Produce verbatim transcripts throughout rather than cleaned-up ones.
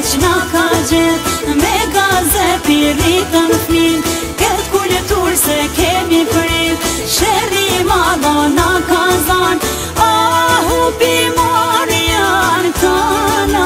qna ka gjet, me gazet i rritën fmin, këtë kultur se kemi prit, shërri madhona ka zan, ahu pi morjan tana.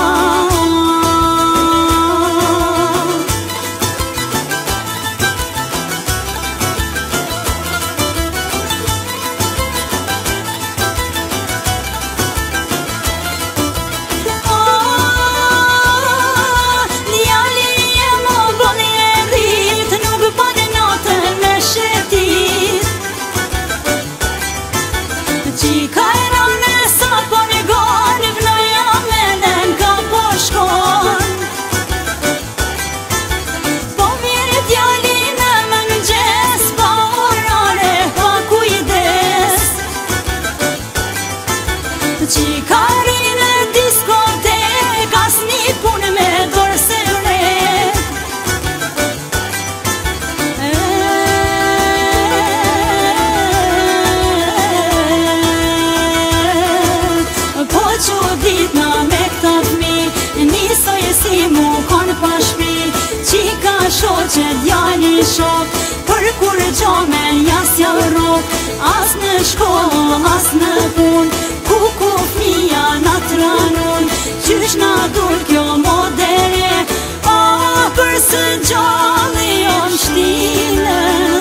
Qikarin në diskotek, as një pun me dorë se vrek. Po që dit na me këta fmi, nisoj e si mu konë pa shpi, qika shoqe djali shok, për kur gjo me jasja rok, as në shkollë, as në pun, ku ku fmija na tranun, qysh na dur kjo modere, a për së gjalli jo në shtine.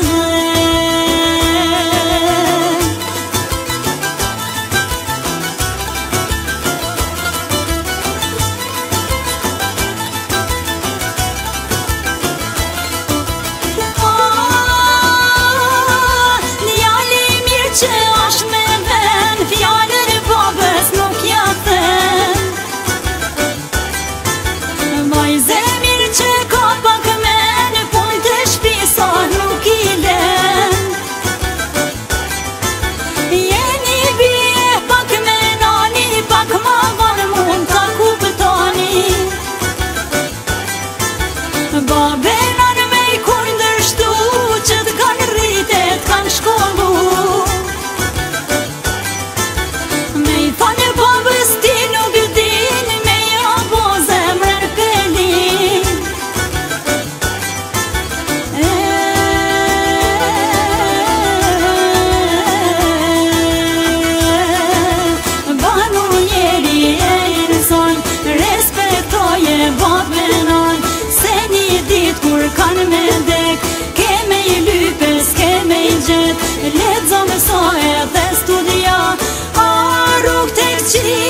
Babenan me i kur ndërshtu, që t'kan rritet, t'kan shkollu, me i falë babës ti nuk din, me i abo zemrën pelin. Banu njeri e ilëson, respektoje babenan, kur kanë me dek, keme i lypes, keme i gjet, ledzo mëso edhe studia, a rrug tek qi